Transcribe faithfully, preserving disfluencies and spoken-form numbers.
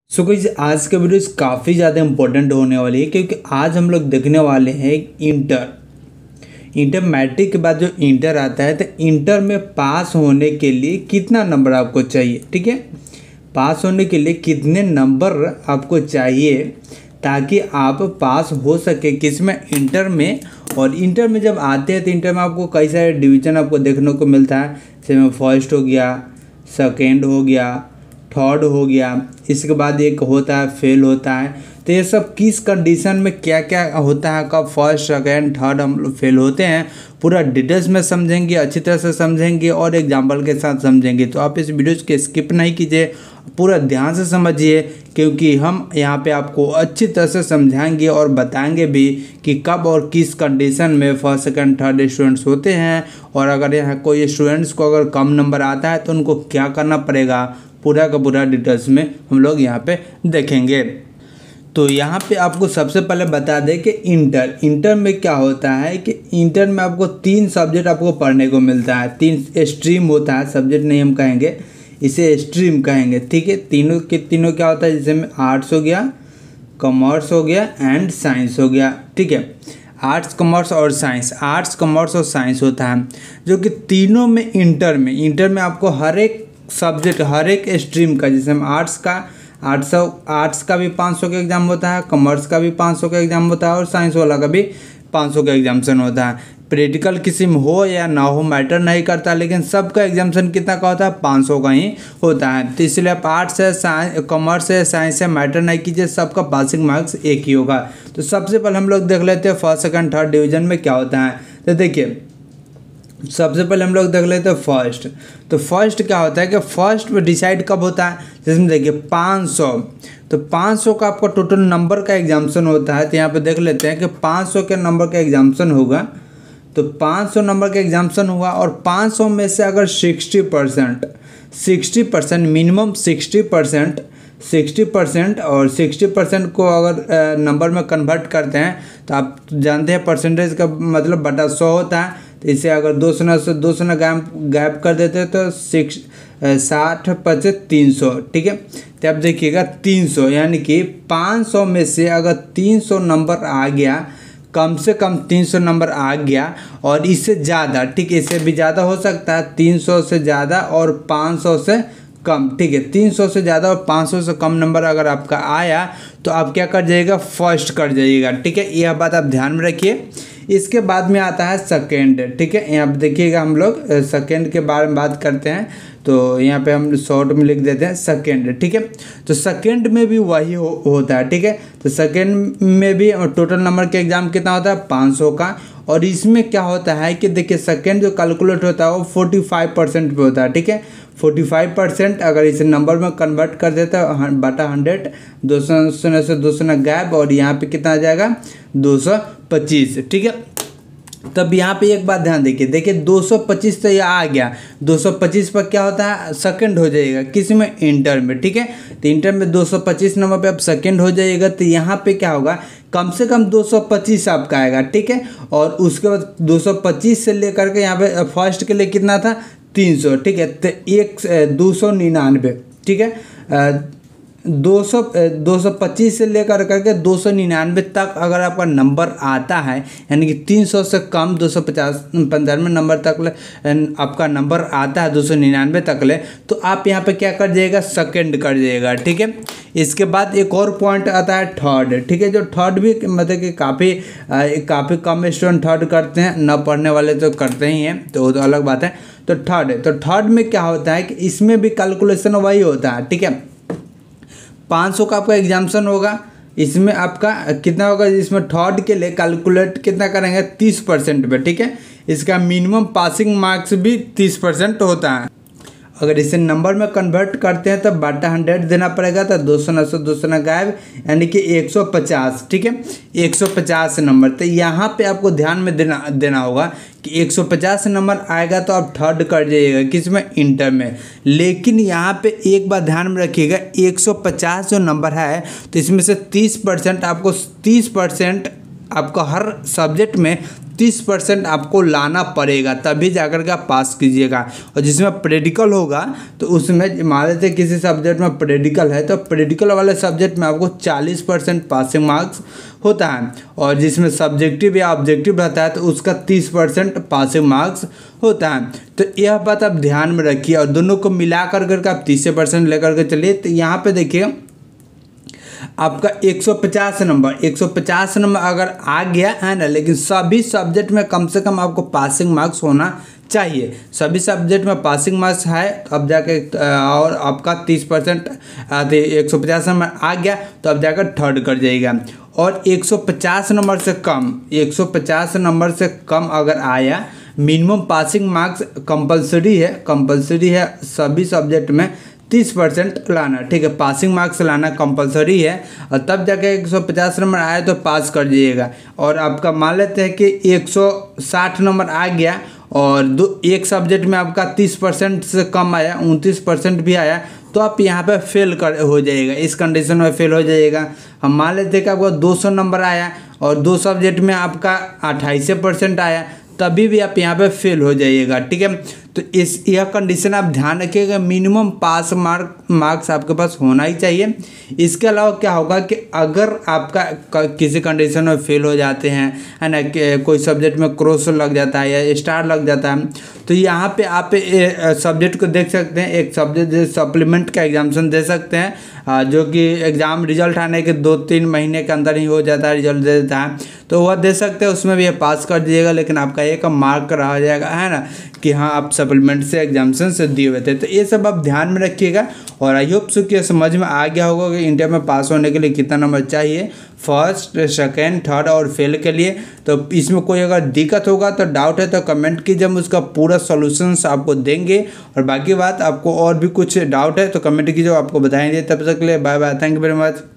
So guys आज का video काफ़ी ज़्यादा इम्पोर्टेंट होने वाली है क्योंकि आज हम लोग देखने वाले हैं इंटर इंटर मैट्रिक के बाद जो इंटर आता है तो इंटर में पास होने के लिए कितना नंबर आपको चाहिए। ठीक है, पास होने के लिए कितने नंबर आपको चाहिए ताकि आप पास हो सके किस में, इंटर में। और इंटर में जब आते हैं तो इंटर में आपको कई सारे डिवीज़न आपको देखने को मिलता है, जैसे फर्स्ट हो गया, सेकेंड हो गया, थर्ड हो गया, इसके बाद एक होता है फेल होता है। तो ये सब किस कंडीशन में क्या क्या होता है, कब फर्स्ट सेकेंड थर्ड हम लोग फेल होते हैं, पूरा डिटेल्स में समझेंगे, अच्छी तरह से समझेंगे और एग्जाम्पल के साथ समझेंगे। तो आप इस वीडियो को स्किप नहीं कीजिए, पूरा ध्यान से समझिए क्योंकि हम यहाँ पे आपको अच्छी तरह से समझाएंगे और बताएंगे भी कि कब और किस कंडीशन में फर्स्ट सेकंड थर्ड स्टूडेंट्स होते हैं। और अगर यहाँ कोई स्टूडेंट्स को अगर कम नंबर आता है तो उनको क्या करना पड़ेगा, पूरा का पूरा डिटेल्स में हम लोग यहाँ पे देखेंगे। तो यहाँ पे आपको सबसे पहले बता दें कि इंटर इंटर में क्या होता है कि इंटर में आपको तीन सब्जेक्ट आपको पढ़ने को मिलता है, तीन स्ट्रीम होता है, सब्जेक्ट नहीं हम कहेंगे, इसे स्ट्रीम कहेंगे। ठीक है, तीनों के तीनों क्या होता है, जैसे में आर्ट्स हो गया, कॉमर्स हो गया एंड साइंस हो गया। ठीक है, आर्ट्स कॉमर्स और साइंस, आर्ट्स कॉमर्स और साइंस होता है, जो कि तीनों में इंटर में इंटर में आपको हर एक सब्जेक्ट हर एक स्ट्रीम का, जैसे हम आर्ट्स का आठ सौ आर्ट्स का भी पाँच सौ का एग्ज़ाम होता है, कॉमर्स का भी पाँच सौ का एग्ज़ाम होता है और साइंस वाला का भी पाँच सौ का एग्जाम्सन होता है। प्रैक्टिकल किसी में हो या ना हो मैटर नहीं करता, लेकिन सबका एग्जाम्सन कितना का होता है, पाँच सौ का ही होता है। तो इसलिए आप आर्ट्स है, साइंस, कॉमर्स है, साइंस है, मैटर नहीं कीजिए, सबका पासिंग मार्क्स एक ही होगा। तो सबसे पहले हम लोग देख लेते हैं फर्स्ट सेकंड थर्ड डिवीजन में क्या होता है। तो देखिए सबसे पहले हम लोग देख लेते हैं फर्स्ट। तो फर्स्ट क्या होता है कि फर्स्ट में डिसाइड कब होता है, जिसमें देखिए पाँच सौ, तो पाँच सौ का आपका टोटल नंबर का एग्जाम्सन होता है। तो यहाँ पे देख लेते हैं कि पाँच सौ के नंबर का एग्जाम्सन होगा, तो पाँच सौ नंबर का एग्जाम्सन हुआ और पाँच सौ में से अगर sixty percent sixty percent minimum sixty percent sixty percent और सिक्सटी परसेंट को अगर नंबर में कन्वर्ट करते हैं तो आप जानते हैं परसेंटेज का मतलब बटा सौ होता है। तो इसे अगर दो सौ से दो सौ गैप गैप कर देते हैं तो सिक्स साठ पचे तीन सौ। ठीक है, तो अब देखिएगा तीन सौ, यानी कि पाँच सौ में से अगर तीन सौ नंबर आ गया, कम से कम तीन सौ नंबर आ गया और इससे ज़्यादा, ठीक है, इससे भी ज़्यादा हो सकता है, तीन सौ से ज़्यादा और पाँच सौ से कम। ठीक है, तीन सौ से ज़्यादा और पाँच सौ से कम नंबर अगर आपका आया तो आप क्या कर जाइएगा, फर्स्ट कर जाइएगा। ठीक है, यह बात आप ध्यान में रखिए। इसके बाद में आता है सेकेंड। ठीक है, यहाँ पे देखिएगा हम लोग सेकेंड के बारे में बात करते हैं, तो यहाँ पे हम शॉर्ट में लिख देते हैं सेकेंड। ठीक है, तो सेकेंड में भी वही हो, होता है। ठीक है, तो सेकेंड में भी टोटल नंबर के एग्ज़ाम कितना होता है, पाँच सौ का। और इसमें क्या होता है कि देखिए सेकेंड जो कैलकुलेट होता है वो फोर्टी फाइव परसेंट पे होता है। ठीक है, फोर्टी फाइव परसेंट अगर इसे नंबर में कन्वर्ट कर देता है बटा हंड्रेड, दो सौ से दो सौ गैप और यहाँ पे कितना आ जाएगा, दो सौ पच्चीस। ठीक है, तब यहाँ पे एक बात ध्यान देखिए, देखिए दो सौ पच्चीस तो ये आ गया, दो सौ पच्चीस पर क्या होता है, सेकंड हो जाएगा, किस में, इंटर में। ठीक है, तो इंटर में दो सौ पच्चीस नंबर पे आप सेकंड हो जाइएगा, तो यहाँ पे क्या होगा, कम से कम दो सौ पच्चीस आपका आएगा। ठीक है, और उसके बाद दो सौ पच्चीस से लेकर के यहाँ पे फर्स्ट के लिए कितना था, तीन सौ। ठीक है, तो एक दो सौ निन्यानवे। ठीक है, दो सौ दो सौ पच्चीस से लेकर करके दो सौ निन्यानवे तक अगर आपका नंबर आता है, यानी कि तीन सौ से कम दो सौ पचास पंचानवे नंबर तक ले आपका नंबर आता है, दो सौ निन्यानवे तक ले, तो आप यहाँ पे क्या कर जाइएगा, सेकंड कर जाइएगा। ठीक है, इसके बाद एक और पॉइंट आता है थर्ड। ठीक है, जो थर्ड भी मतलब कि काफ़ी काफ़ी कम स्टूडेंट थर्ड करते हैं, न पढ़ने वाले तो करते ही हैं, तो वो तो अलग बात है। तो थर्ड तो थर्ड में क्या होता है कि इसमें भी कैलकुलेशन वही होता है। ठीक है, पाँच सौ का आपका एग्जाम्सन होगा, इसमें आपका कितना होगा, इसमें थर्ड के लिए कैलकुलेट कितना करेंगे, तीस परसेंट पे। ठीक है, इसका मिनिमम पासिंग मार्क्स भी तीस परसेंट होता है। अगर इसे नंबर में कन्वर्ट करते हैं तो बटा हंड्रेड देना पड़ेगा, तो दो सौ नौ सौ दो सौ गायब, यानी कि एक सौ पचास। ठीक है, एक सौ पचास नंबर। तो यहाँ पे आपको ध्यान में देना देना होगा कि एक सौ पचास नंबर आएगा तो आप थर्ड कर जाइएगा, किस में, इंटर में। लेकिन यहाँ पे एक बात ध्यान में रखिएगा, एक सौ पचास जो नंबर है तो इसमें से तीस परसेंट आपको तीस परसेंट आपको हर सब्जेक्ट में तीस परसेंट आपको लाना पड़ेगा, तभी जाकर के आप पास कीजिएगा। और जिसमें प्रैक्टिकल होगा तो उसमें मान लेते हैं किसी सब्जेक्ट में प्रैक्टिकल है तो प्रैक्टिकल वाले सब्जेक्ट में आपको चालीस परसेंट पासिंग मार्क्स होता है, और जिसमें सब्जेक्टिव या ऑब्जेक्टिव रहता है तो उसका तीस परसेंट पासिंग मार्क्स होता है। तो यह बात आप ध्यान में रखिए और दोनों को मिला कर करके आप तीस परसेंट लेकर के चलिए। तो यहाँ पे देखिए आपका एक सौ पचास नंबर एक सौ पचास नंबर अगर आ गया है ना, लेकिन सभी सब्जेक्ट में कम से कम आपको पासिंग मार्क्स होना चाहिए। सभी सब्जेक्ट में पासिंग मार्क्स है अब जाके, और आपका तीस परसेंट एक सौ पचास नंबर आ गया तो अब जाकर थर्ड कर जाइएगा। और एक सौ पचास नंबर से कम एक सौ पचास नंबर से कम अगर आया, मिनिमम पासिंग मार्क्स कंपलसरी है कंपलसरी है सभी सब्जेक्ट में तीस परसेंट लाना, ठीक है। पासिंग मार्क्स लाना कंपलसरी है, और तब जाके एक सौ पचास नंबर आए तो पास कर जाइएगा। और आपका मान लेते हैं कि एक सौ साठ नंबर आ गया और दो एक सब्जेक्ट में आपका तीस परसेंट से कम आया, उनतीस परसेंट भी आया, तो आप यहाँ पे फेल कर हो जाइएगा, इस कंडीशन में फेल हो जाइएगा। हम मान लेते हैं कि आपको दो सौ नंबर आया और दो सब्जेक्ट में आपका अट्ठाईस परसेंट आया, तभी भी आप यहाँ पे फेल हो जाइएगा, ठीक है। तो इस यह कंडीशन आप ध्यान रखिएगा, मिनिमम पास मार्क मार्क्स आपके पास होना ही चाहिए। इसके अलावा क्या होगा कि अगर आपका किसी कंडीशन में फेल हो जाते हैं है ना, कोई सब्जेक्ट में क्रॉस लग जाता है या स्टार लग जाता है, तो यहाँ पे आप सब्जेक्ट को देख सकते हैं। एक सब्जेक्ट सप्लीमेंट का एग्जामिनेशन दे सकते हैं, जो कि एग्ज़ाम रिजल्ट आने के दो तीन महीने के अंदर ही हो जाता है, रिजल्ट दे देता है, तो वह दे सकते हैं, उसमें भी ये पास कर दीजिएगा। लेकिन आपका एक मार्क रह जाएगा है ना कि हाँ आप सप्लीमेंट से एग्जामिनेशन से दिए हुए थे। तो ये सब आप ध्यान में रखिएगा। और आई होप सो कि समझ में आ गया होगा कि इंटर में पास होने के लिए कितना नंबर चाहिए, फर्स्ट सेकेंड थर्ड और फेल के लिए। तो इसमें कोई अगर दिक्कत होगा तो डाउट है तो कमेंट कीजिए, हम उसका पूरा सॉल्यूशंस आपको देंगे। और बाकी बात आपको और भी कुछ डाउट है तो कमेंट कीजिए, आपको बताएंगे। तब तक के लिए bye bye, thank you very much.